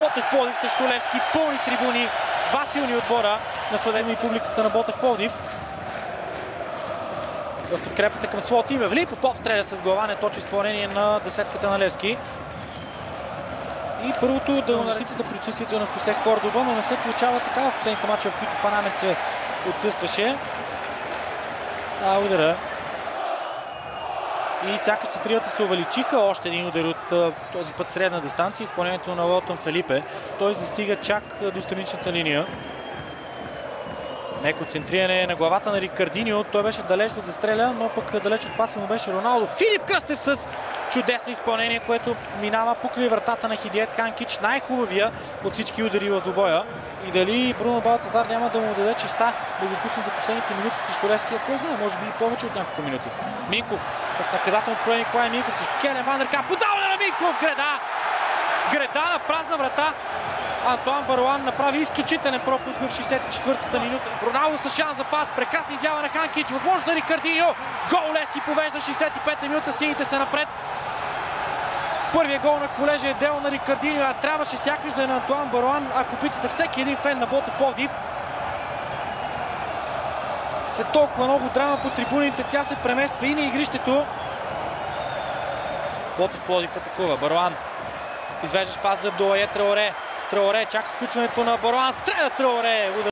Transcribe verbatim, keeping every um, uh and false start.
Ботев Пловдив срещу Левски, пълни трибуни, два силни отбора на следва и публиката на Ботев Пловдив. В подкрепата към своето име. Вели Попов стреля с глава, не точно изпълнение на десетката на Левски. И първото да защитата при отсъствието на Хосе Кордоба, но не се получава така в последните мачове, в които Панамец отсъстваше. А, удара. И сякаш центривата се увеличиха. Още един удар от този път средна дистанция. Изпълнението на Лотън Фелипе. Той застига чак до страничната линия. Неко центриране на главата на Рикардиньо. Той беше далеч за да стреля, но пък далеч от паса му беше Роналдо. Филип Кръстев с чудесно изпълнение, което минава покрай вратата на Хидиет Ханкич. Най-хубавия от всички удари в двубоя. И дали Бруно Балтазар няма да му даде честа да го пусне за последните минути срещу Левски, ако знае, може би и повече от няколко минути. Минков в наказателното поле Николай Минков срещу Келен Ван дер Камп. Подаване на Минков! Греда! Греда на празна врата. Антуан Баруан направи изключителен пропуск в шейсет и четвъртата минута. Роналдо с шанс за пас. Прекрасна изява на Ханкич. Възможно да Рикардиньо. Гол Левски повежда шейсет и пета минута. Сините са напред. Първият гол на колежа е дело на Рикардиньо, а трябваше сякаш да е на Антуан Баруан, ако питате всеки един фен на Ботев Пловдив. След толкова много драма по трибуните, тя се премества и на игрището. Ботев Пловдив атакува. Баруан. Извеждаш пас за Абдулае Траоре. Траоре чака включването на Баруан. Стреля Траоре!